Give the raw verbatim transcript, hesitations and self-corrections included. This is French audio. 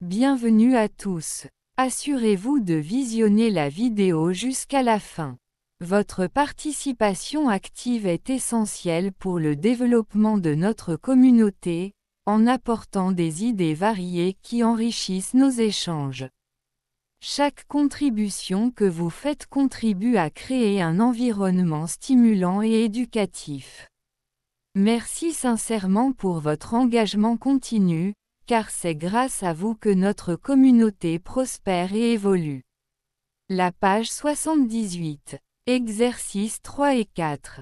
Bienvenue à tous. Assurez-vous de visionner la vidéo jusqu'à la fin. Votre participation active est essentielle pour le développement de notre communauté, en apportant des idées variées qui enrichissent nos échanges. Chaque contribution que vous faites contribue à créer un environnement stimulant et éducatif. Merci sincèrement pour votre engagement continu, car c'est grâce à vous que notre communauté prospère et évolue. La page soixante-dix-huit. Exercices trois et quatre.